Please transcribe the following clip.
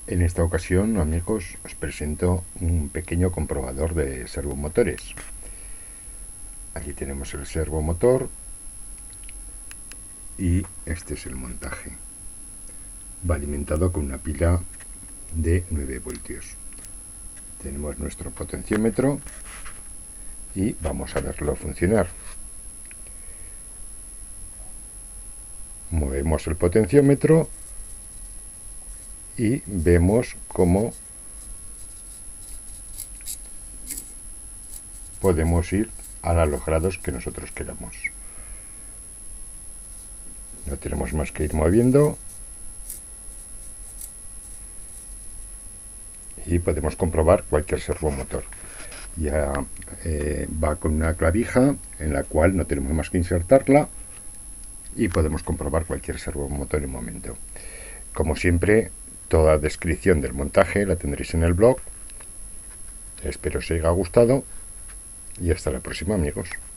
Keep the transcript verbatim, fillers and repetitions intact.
En esta ocasión, amigos, os presento un pequeño comprobador de servomotores. Aquí tenemos el servomotor y este es el montaje. Va alimentado con una pila de nueve voltios. Tenemos nuestro potenciómetro y vamos a verlo funcionar. Movemos el potenciómetro y vemos cómo podemos ir a los grados que nosotros queramos. No tenemos más que ir moviendo y podemos comprobar cualquier servomotor. Ya eh, va con una clavija en la cual no tenemos más que insertarla y podemos comprobar cualquier servomotor en un momento. Como siempre, toda descripción del montaje la tendréis en el blog. Espero os haya gustado y hasta la próxima, amigos.